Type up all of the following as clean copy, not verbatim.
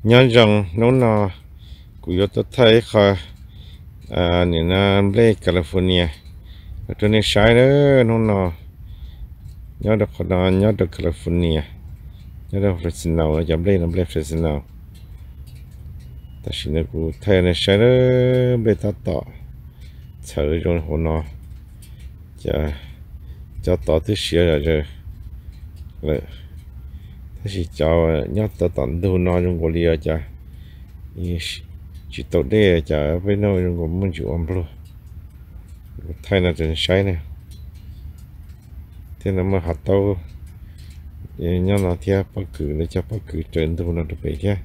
nhớ rằng nó của yo tôi thấy khỏi nè na Lake California ở trên này sai đó nó nhớ được khỏi nhớ được California nhớ được Fresno ở trong đây Lake Fresno ta chỉ nói của thấy này sai đó bây ta tỏ chờ rồi hồ nó cho tỏ thứ xưa rồi lại thế thì cho nhớ tỏ tận đâu nó trong của lia cho chỉ tàu đê chả với nó cũng muốn chịu ăn luôn thay là trên sai này thế là mà hạt tàu nhớ là theo bất cứ để cho bất cứ trên đâu nó được vậy chứ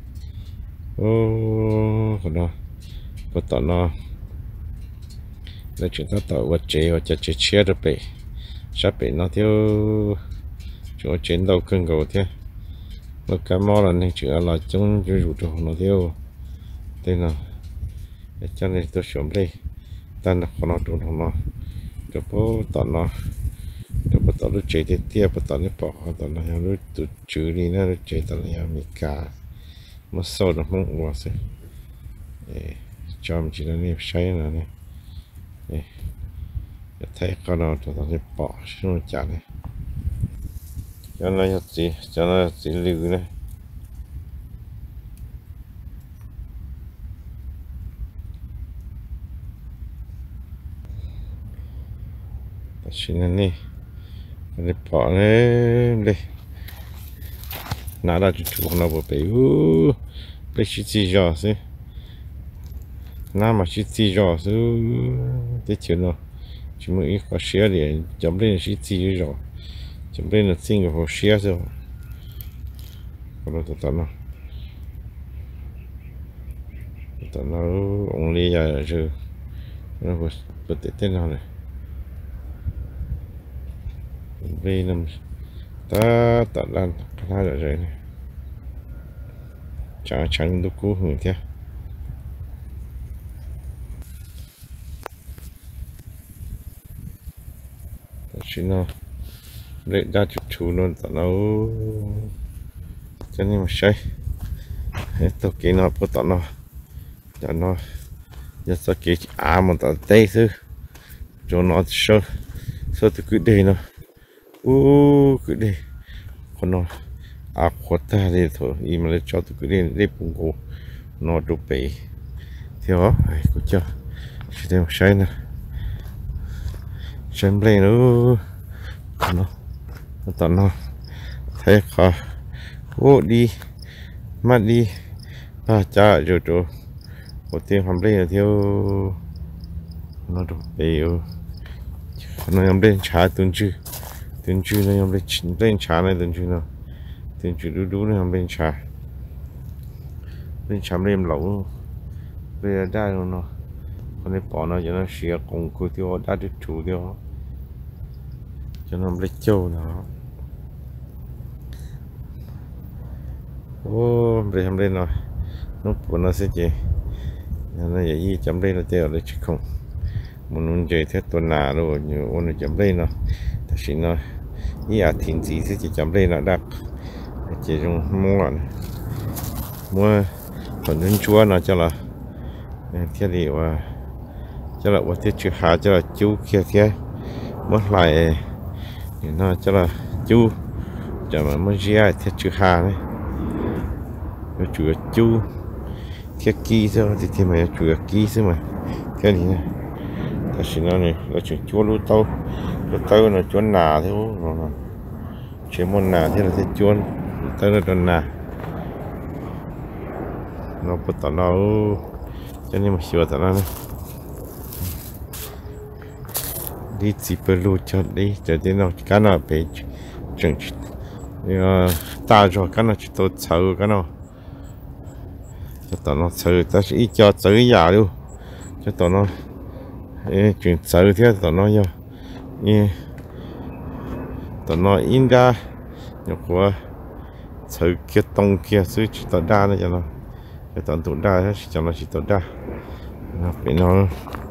còn nó có tao nó để chúng ta tạo vật chế và chế chế được vậy sắp bị nó theo chỗ chiến đấu cân cầu thế nó cá mò là nên chữa là chúng rủ cho nó theo tên là cho nên tôi xuống đây ta nó còn nó trốn nó cho bố tao nó cho bố tao nó chạy đến tia bố tao nó bỏ tao nó nó tụt chữ đi nó chạy tao nó mi cả mà sau đó nó uổng rồi cho mình chỉ là nếp say là này thấy con nào tao nó bỏ xuống chả này cho nó gì lưu này xin anh đi để bỏ lên đây nãy đã chụp nó bộ bể bể chỉ rõ chứ nãy mà chỉ rõ chứ để chuyện nó chỉ mới có xe để chấm lên chỉ rõ chấm lên là xin cái hồ xe rồi còn nó tao nó ông đi ra rồi nó có tên nào này vì nằm ta tận lan ra rồi này chẳng được cố hưởng theo chỉ nó để ra chụp chú luôn tận nó cho nên mà say hết tôi kỹ nó bắt tận nó cho nó giờ sao kỹ mà tận tây chứ cho nó sơ từ cứ đây nó cứ đi con nó khuất ta đi thôi im lại cho tụi cứ đi để bung cổ nó đục bể theo đó cô cho chỉ thêm sai nè xem lên nó tận nó thấy khó đi mắt đi cha rồi một tiếng hôm nay là theo nó đục bể nó hôm nay trả tuần chứ này em lên trà này tuần chứ đu này em lên trà lên lẩu bây giờ đa rồi nó con này bỏ nó cho nó xìa cùng cô tiêu đa được chủ tiêu cho nó lấy châu nó bây em lên rồi nó của nó sẽ gì nó vậy gì chấm lên là tiêu để chứ không muốn chơi theo tuần nào rồi nhiều ôn chấm lên nó thì nó thiên gì thì chỉ chấm lên là đáp chỉ dùng mua phần nhân chúa nó cho là thiết gì cho là thiết chữ hà cho là chú kia kia mất lại nó cho là chú cho mà mới ra thiết chữ hà này chủ chú thiết ký thôi thì mà chủ ký chứ mà cái gì này ta xin nó này là chuyện chúa lú tao là chúa nà thế nó chỉ muốn nà thế là thế chúa tao là nà nó bắt tao nó cho nên mà sửa tao nó đi chỉ perlu cho đi cho đến nó cái nào bị chừng ta cho cái nào chỉ tôi sợ cái nào cho tao nó sợ ta sẽ cho tới giờ luôn cho tao nó chuyện sợ thế tao nó vô tao nó in ra nhục của sự kia tông kia sự chỉ tao đa nữa cho nó cái tao tụi đa hết cho nó chỉ tao đa nó bị nó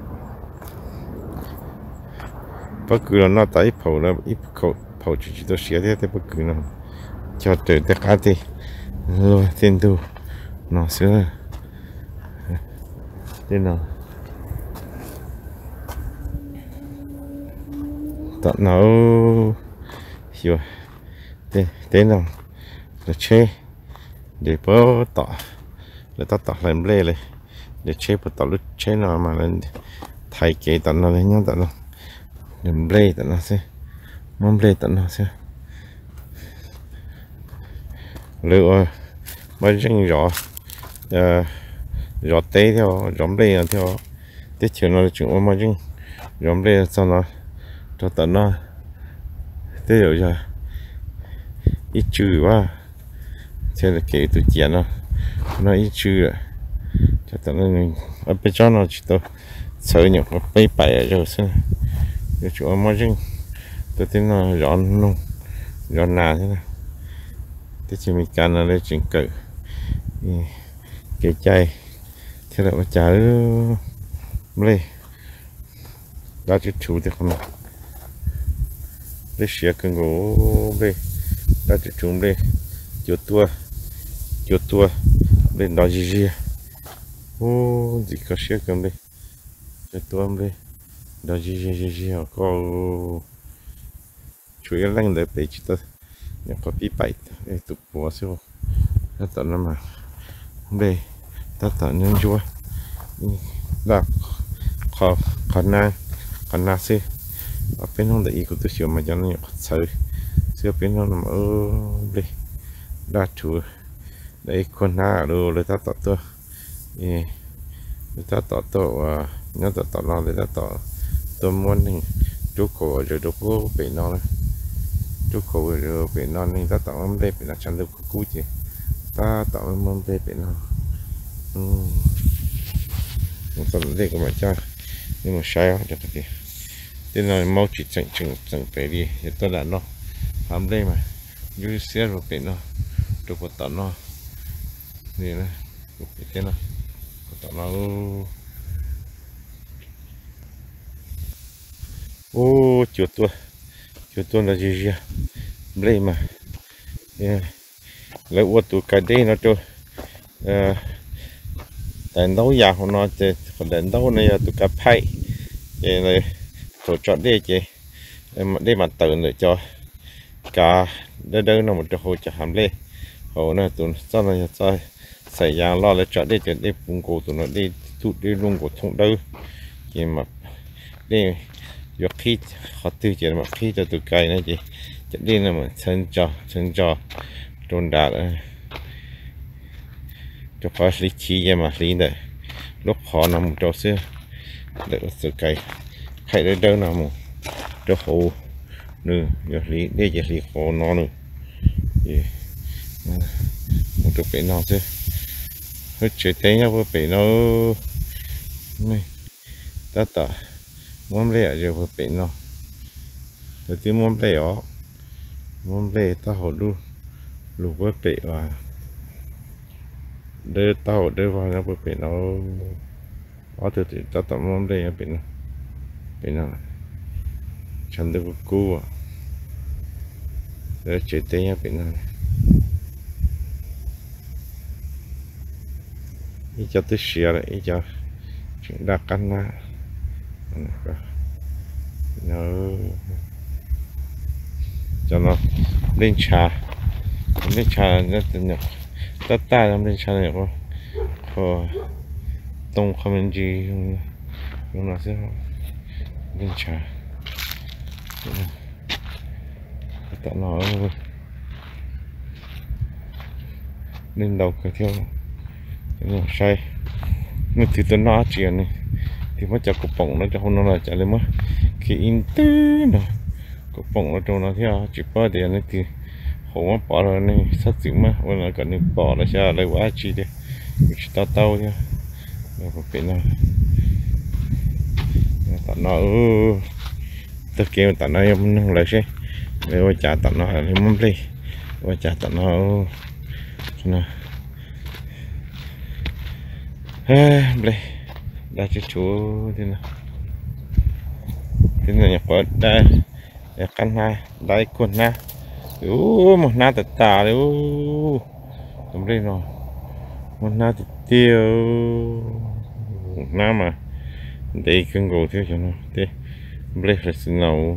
bất cứ là nó tại phổ là ít phổ chỉ tao xé thế bất cứ nó cho từ tất cả thì rồi tiền tu nó xưa thế nào tận nó hiểu thế nào là chơi để bớt tỏ để ta tỏ làm lê này để chơi bớt tỏ lúc chơi nào mà lên thay cái tận nó lên nhau tận nó làm lê tận nó xem mong lê tận nó xem lựa mấy chân rõ rõ té theo giống lê theo tiết chiều nó chuyện mấy chân giống lê sau nó cho tận nó thế rồi giờ ít chữ quá thế là kể tụi trẻ nó ít chữ rồi cho tận nó ở bên trong nó chỉ tôi sợ nhỉ nó bay bay rồi xem cái chỗ mà chứ tôi tin nó giòn nà thế này thế chỉ mình can là để chỉnh cự cái chai thế là chả lấy đã chút chủ thì không lấy xe cần gỗ đây đã chút chúng đây chuột tua lên đó gì ô gì có xe cầm đây chuột tua đây đó gì có chủ yếu là để bị chỉ tôi nhà có bị bậy để tụt bỏ xíu nó tận nó mà đây ta tận nhân chúa là còn na xí ở bên trong đấy có tôi sửa mà cho nó sợi sửa bên trong nằm ở đây đa chủ đấy con na rồi người ta tọt tôi người ta tọt tôi nhớ tọt nó người ta tọt tôi muốn thì chú cổ rồi chú cổ bị nó chú cổ rồi bị nó nên ta tọt nó đây bị nó chẳng được cú gì ta tọt nó đây bị nó một tuần đây của mình chơi nhưng mà sai quá được kìa thế là mau chỉ chẳng phải đi thì tôi đã nó làm đây mà như xe rồi phải nó được một tận nó gì này thế nào tận nó ô chuột tua là gì đây mà lấy uất tụ cái đây nó cho đánh đấu già của nó thì còn đánh đấu này là tụ cá phay vậy này tổ chọn đi chị để mà tự để cho cả đây là một chỗ hồ chả hàm lê hồ này tụi sau này sai xảy ra lo lại chọn đi để bung cổ tụi nó đi tụt đi luôn của thùng đâu chị mà đi việc khi họ tiêu chỉ mà khi cho tụi cây này chị chạy đi là mà chân cho trôn đà cho phải lý trí vậy mà lý này lúc họ nằm một chỗ xưa để tụi cây hay đến đâu nào một chỗ hồ nữa giờ lý để giờ lý hồ nó nữa một chỗ bể nó chứ hết chuyện thế nhau với bể nó này ta tả muốn lẽ giờ với bể nó rồi tí muốn lẽ ta hồ luôn lục với bể và để tao để vào nó với bể nó ở từ thì ta tạm muốn lẽ bể nó chẳng được cú à để chuyện thế nhau bể nó ý cho tới xìa lại ý cho chuyện đa căn na nó cho nó lên trà nó tự nhập tất ta làm lên trà này có tông không nên gì nhưng mà sẽ lên trà tại nó lên đầu cái theo nó sai nó thì tôi nói chuyện này thì mới cho cục bông nó cho không nó là trả lên mất khi in tư nó cục bông nó trong nó theo chỉ bao tiền này thì không có bỏ rồi này sát sự mà hoặc là cần nên bỏ là sao lại quá chi đi chỉ tao nha nó có phải nào tận nó tất kêu tận nó em lại xem để qua trả tận nó là mắm đi qua trả tận nó đây đã cho chú thế này nhập vào đây để căn hai đây quần na một na tạt tà đấy tầm đây rồi hôm nay thì tiêu nam mà đây cần ngủ thiếu cho nó thế bây giờ xin nào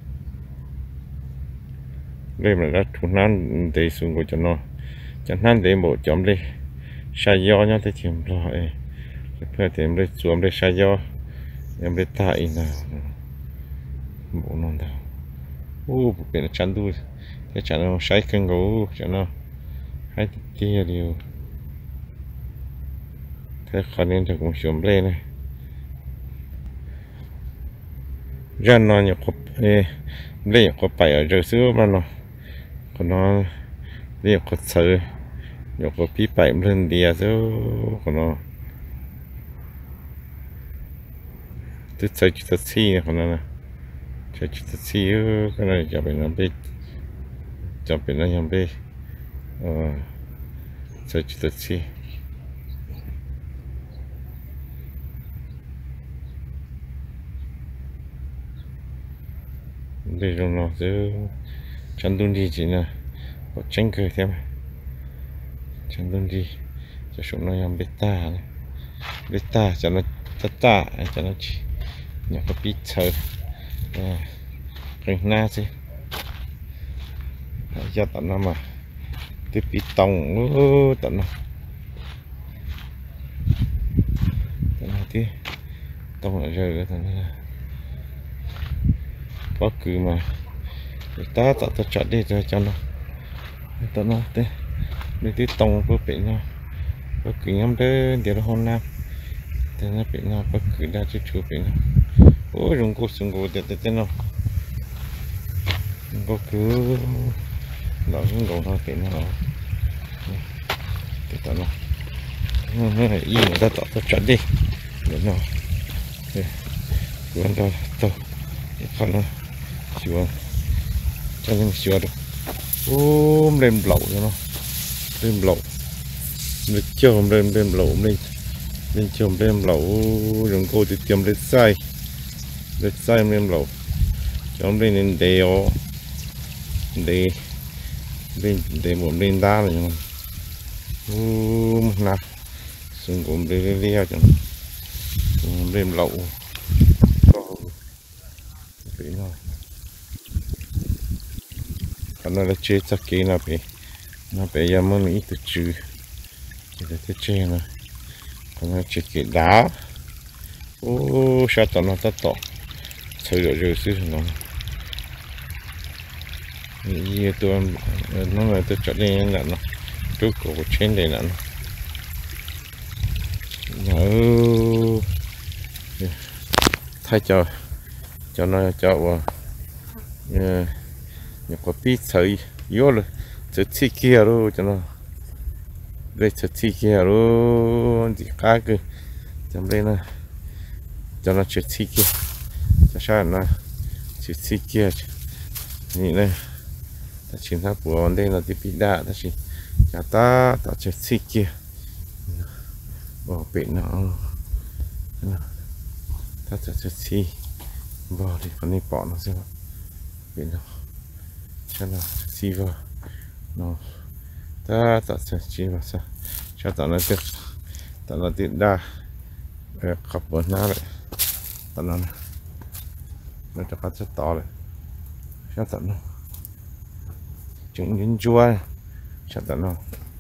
bây giờ đã thu nan để xuống ngủ cho nó chẳng hạn để bộ chấm đi sai gió nhá tới chiều rồi phải tìm để xuống để sai gió em để tại nào bộ non đâu bên chăn đuôi cái chăn nó sai cần ngủ cho nó hai tia điều thế còn nên cho cũng xuống lên này ra nó nhiều cọp lấy cọp phải ở dưới xưa mà nó còn nó lấy cọp sợi nhiều cọp pi phải lên đìa xưa còn nó tức sợi chút xí còn nó sợi chút xí cái này cho bên nó bị cho bên nó nhầm bị sợi chút xí bây giờ nó cứ chăn đun đi chỉ là có tránh cười thêm chăn đun đi cho chúng nó làm beta cho nó tata cho nó chỉ nhà có pizza cái na gì cho tận nó mà tiếp bị tông tận nó tí tông lại rơi cái thằng này có cứ mà người ta tạo ta chọn đi rồi cho nó tao nó thế đi tí tông có bị nó có cứ nhắm tới điều hôm nam thế nó bị nó có cứ đã chú bị nó ôi rung cô sung cô để thế nó có cứ nó cũng gồng nó bị nó thì tao nó ý người ta tạo ta chọn đi để nó quên đâu tao còn nó chưa cho nên chưa được lên lẩu cho nó lên lẩu lên chôm lên lẩu lên chôm lên lẩu rừng cô thì tiêm lên sai lên lẩu chôm lên đều để một lên đá rồi nhưng mà nào xuống cũng lên leo cho nó lên lẩu nó là chế chắc kỹ nó bị giờ mới nghĩ từ trừ thì là thế chế nó còn nó chế kỹ đá sao tao nó tao tỏ chơi rồi xíu nó như tôi nó là tôi chọn đi là nó trước cổ trên đây là nó thay cho nó cho nhiều có tí sợi yếu rồi sợi chi kia rồi cho nó đây sợi chi kia rồi thì cá cứ chấm đây nè cho nó sợi chi kia cho sao nó sợi chi kia như này ta chỉ tháp của đây là tí đá ta chỉ cho ta sợi chi kia bỏ biển nó ta sợi chi bỏ thì con này bỏ nó xem biển nó cho nó xì vào nó ta sẽ chỉ vào sao cho tao nó tiện đa cặp bữa nào đấy tao nó cho các chất to đấy cho tao nó trứng nhân chua cho tao nó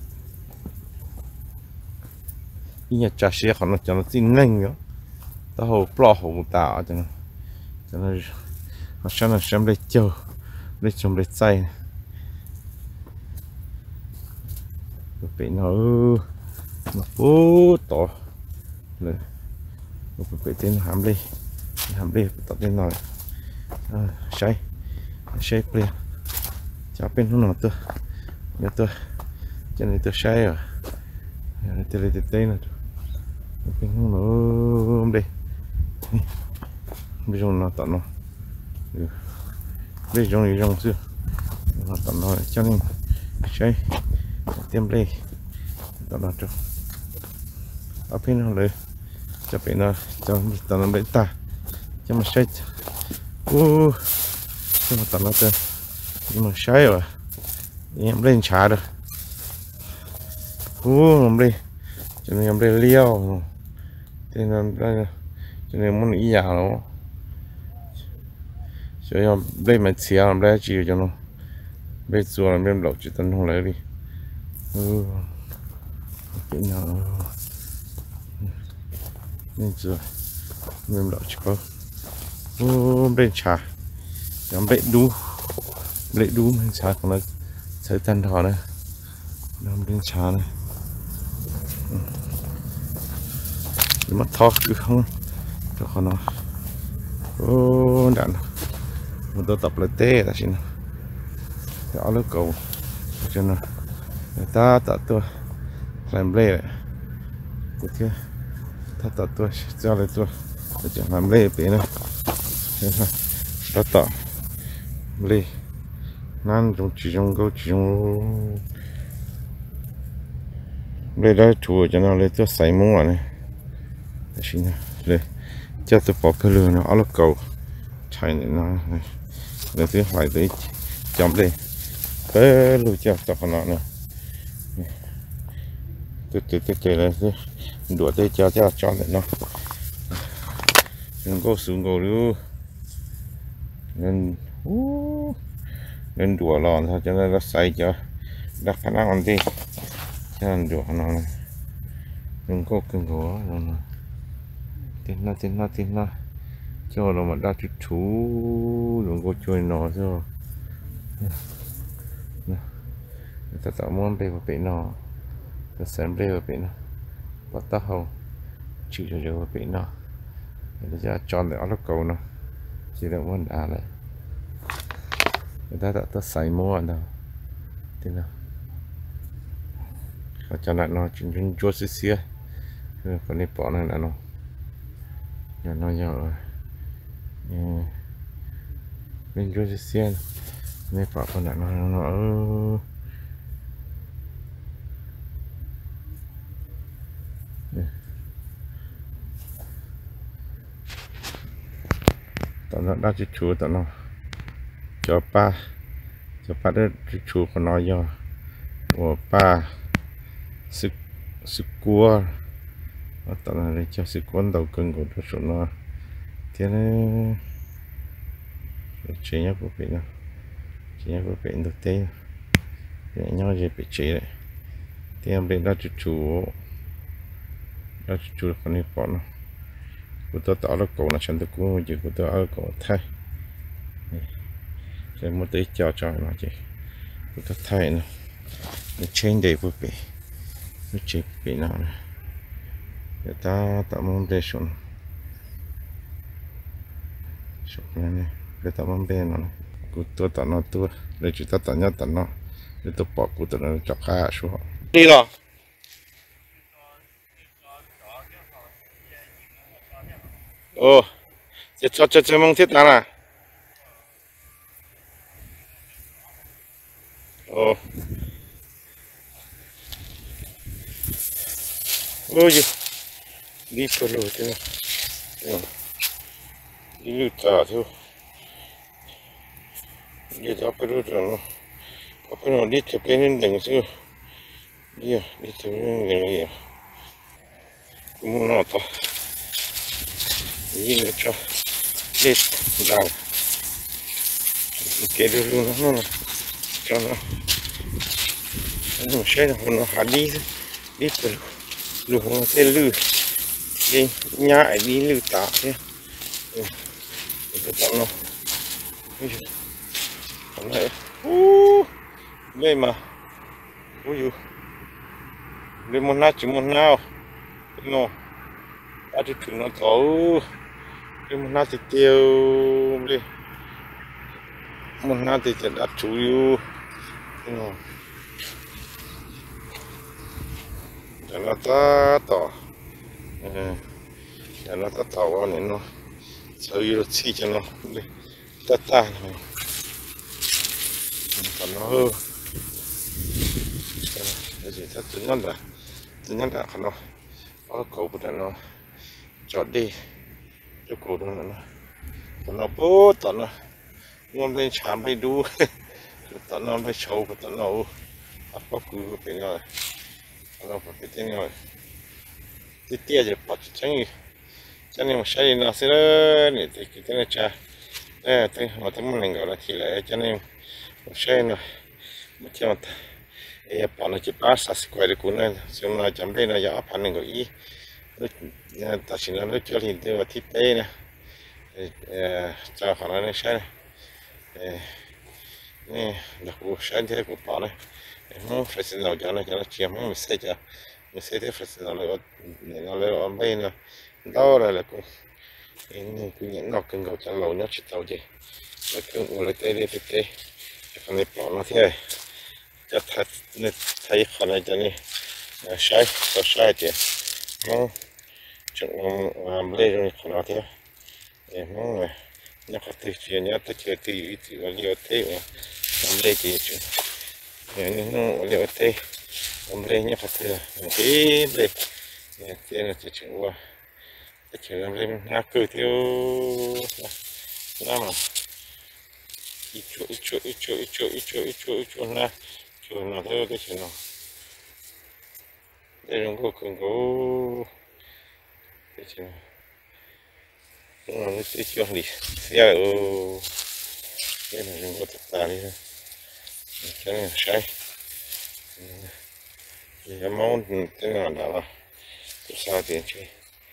cái nhà trà sữa họ nó cho nó tin nhanh nữa tao hồ plo hồ tao cho nó xem đây chơi để trồng để xay bị nó to rồi bị tên hàm đi tạo tên nói say plea chả bên nó nào tôi nhớ tôi cho nên tôi say rồi tôi lấy tên này bên nó đi bây giờ nó tạo nó bây giờ thì rong xưa nó tận nói cho nên chơi tiêm đi tận nói cho ở bên nóเลยcho bên nó cho tận nó bên ta cho mà chơi cho mà tận nó chơi nhưng mà chơi rồi em lên trả được làm đi cho nên em đây liêu thế nên đây cho nên muốn ý già nó cho em đây mà xia em đây chỉ cho nó bây giờ em đem lẩu chỉ tân không lấy đi cái nào bây giờ em lẩu chỉ có bên trà em bệ đu bên trà còn là sẽ tân thọ này em bên trà này mất thọ cứ không cho con nó đạn một tôi tập lại tê là xin đó là cầu cho nó người ta tạo tôi làm lê này cái kia ta tạo tôi cho lại tôi để cho làm lê tí nữa ta tạo lê nan trong chỉ trong câu chỉ trong lê đó chùa cho nó lê tôi xây mua này để xin lê cho tôi bỏ cái lừa nó ở là cầu chạy này nó để thứ phải tới chấm đi cái lùi cho nó nữa từ này đuổi tới cho để nó đừng có xuống cầu luôn nên đùa lòn thôi cho nên nó xây cho đặt khả năng ăn đi cho nên đùa nó này đừng có cưng gỗ tin nó cho nó mà đa chút chú đừng có chơi nó cho ta tạo món bê và bể nó ta xem bê và bể nó bắt tao hầu chịu cho và bể nó người ta chọn để nó cầu nó chỉ là món đá này người ta tạo ta xài mua đâu thế nào và cho lại nó chuyện chua xíu còn đi bỏ này là nó nhà nó nhỏ bên chua xíu này bỏ con lại nó tao nó đã chỉ chú tao nó cho ba đó chỉ chú của nó do của ba sức cua tao là để cho sức cuốn đầu cưng của nó thế nên chế nhá của nó chế nhá của nó được thế để nhau gì bị chế đấy thì em bên đã chỉ chú con này bỏ nó của tôi tạo ra cổ là chẳng được của gì của tôi ở cổ thay sẽ một tí cho nó chị của tôi thay nó trên đây vừa bị nó chỉ bị nào này người ta tạo mong đề xuống này để tạo mong đề nó của tôi tạo nó tôi để chúng ta tạo nhau tạo nó để tôi bỏ của tôi nó chọc khá xuống đi rồi ồ cho mong thiết nào à ồ ôi đi cho rồi thế đi lụt à thôi đi cho cái lụt rồi có cái nào đi theo cái nên đừng chứ đi theo cái này cũng nó to đi nữa cho đi đào cái đó luôn nó cho nó sẽ nó hạt đi từ lùi nó sẽ lùi đi nhảy đi lùi tạ thế cái nó còn lại đây mà ui lên một nát chỉ một nào nó đã được thử nó thấu lên một nát thì tiêu đi một nát thì sẽ đặt chủ yếu nó để nó ta tỏ để nó ta tỏ vào này nó sau đó xí cho nó đi ta này còn nó hơn cái gì thật tự nhiên là còn nó có cầu của nó chọn đi cho cổ nó còn nó bố tận nó ngon lên chạm bay đu tận nó bay sâu của tận nó có cứ cái rồi nó phải cái tiếng rồi tí tia rồi bỏ cho nên một sai nó sẽ này thì cái này cha thế họ thấy một lần gọi là thì lại cho nên một sai nó một cái mà bỏ nó chỉ ba sát quay được cũng này xong rồi chấm đây là giờ áp hành gọi ý ta chỉ nói cho hiện tượng và thiết kế nè cho họ nói này sai này nè đặc biệt sai thế của họ này không phải xin nào cho nó chiếm không mình sẽ thế phải xin nào nó lấy ở bên nè đó là cũng cứ những ngọc cần cầu chẳng lâu nhất chỉ tàu gì là cứ ngồi lấy tay đi tay phần này bỏ nó thế cho thật nên thấy phần này cho nên sai thì nó chẳng làm lấy rồi phần nó thế em nó có thể chuyện nhớ tới chuyện thì liệu thế mà làm lấy thì chuyện nó liệu thế làm lấy nhớ có thể cái lấy thế là chuyện qua chuyện làm lên nhà cửa theo mà ít chỗ na chỗ nào theo cái chuyện nào đây là cần có cái chuyện nào nó cái chuyện gì xe ở cái này đừng có tất cả đi cái này sai cái món cái nào đó là sao tiền chơi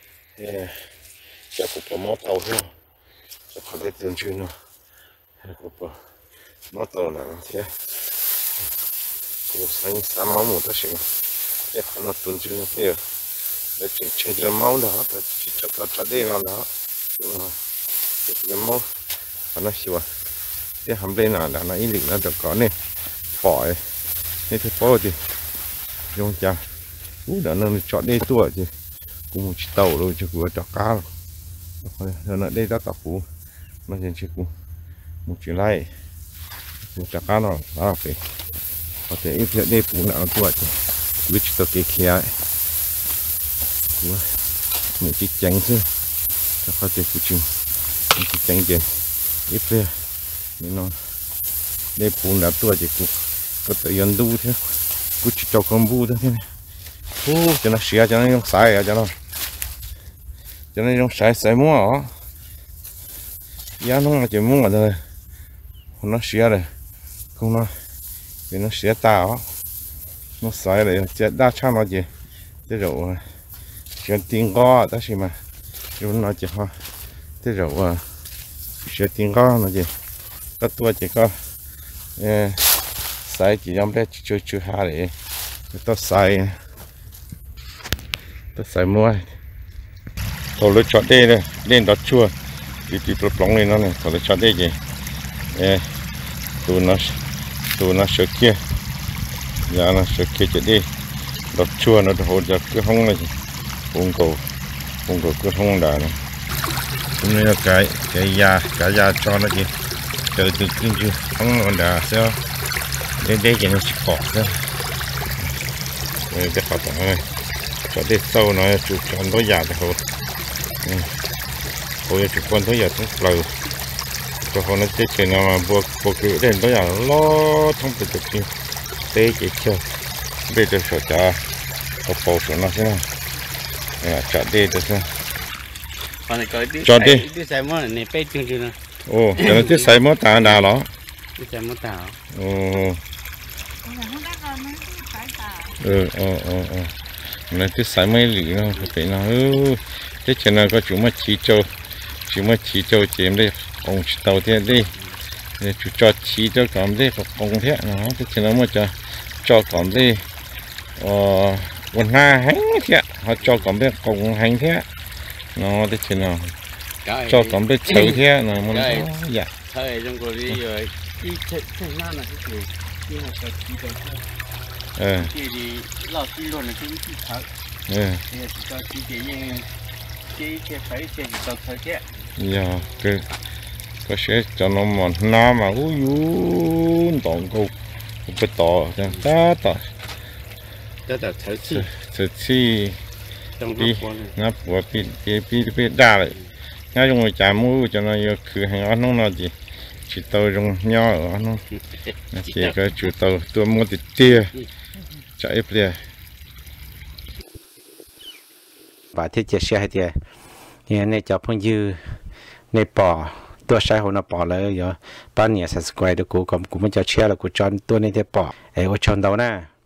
chắc cũng có mót tàu thôi chắc có thể tiền chuyên rồi cũng có mót tàu là thế cũng sáng sáng máu một tất nhiên chắc nó tuần chuyên thế để chơi chơi máu đó chỉ cho đây là đó chơi máu nó xíu cái hầm đây là nó ý định nó được có này phổi thế thì phổi thì dùng chả đã nó chọn đây tuổi chứ cũng một tàu rồi chứ vừa cho cá rồi nó đây đã tàu cũ nó hiện chỉ cũng một chuyện lại một cho cá nó phải có thể ít hiện đây cũng đã tuổi chứ biết tàu kia kia mình chỉ tránh chứ cho có thể phụ chừng mình chỉ tránh chứ ít về nên nó đây cũng đã tuổi chứ cũng có thể yên đu thế cũng chỉ cho con bu thôi thế này cho nó xé cho nó không sai cho nó không sai mua hả giá nó là chỉ mua ở đây nó xé rồi không nó vì nó xé tao nó sai rồi chết đa chăng nó gì thế rồi xé tiền co đó gì mà rồi nó chỉ ho thế rồi xé tiền co nó gì các tua chỉ có sai chỉ trong đây chưa hà để tôi sai mua thầu lấy chọn đây này lên đó chua thì plong lên nó này thầu lấy chọn đây gì tụi nó sợ kia giờ nó sợ kia chỉ đi đó chua nó hồ giờ cứ không này vùng cầu cứ không đà này cũng như là cái da cho nó gì từ kinh chưa không còn đà sao đây chỉ nó chỉ cỏ thôi cái khó tỏng này cho đi sâu nó chụp con tối già thì hồi chụp con tối già cũng lờ cho họ nó chết chuyện nào mà buộc cự đến tối già lo không thể được như thế chỉ chơi bây giờ sợ trả có bầu của nó thế nào trả đi được chưa cho đi đi xài món này bê chương trình này ồ cho nó tiếp xài món tà đà đó đi xài món tàu ồ nó cứ xài mấy lì nó phải nó cái chuyện nào có chúng mà chỉ cho chém đây ông tàu thế đi để chú cho chỉ cho cảm đây ông thế nó cái chuyện nào mà cho cảm đây quần ha hành thế họ cho cảm đây cùng hành thế nó cái chuyện nào cho cảm đây chơi thế nó muốn dạ thời trong cuộc đi rồi đi chơi nào là cái gì đi học tập đi đâu thì老师luôn là cái thợ thì cho cái phải cái tàu thời thế giờ cái sẽ cho nó mòn na mà ui tổng câu cái tỏ chẳng ta thời chi đi ngáp của pi đa lại nhá dùng người trả mua cho nó cứ hàng ăn nó gì chỉ tàu dùng nho ở nó chỉ cái chủ tàu tôi mua thịt tia chạy về và thiết chế xe hay thì này cho phong dư này bỏตัวใช้หัวน่ะปอเลยเยอะป้านเนี่ยสับสกายเด็กกูก็ไม่จะเชื่อแล้วกูจอนตัวนี้จะปอไอ้ว่าชนเดาหน้า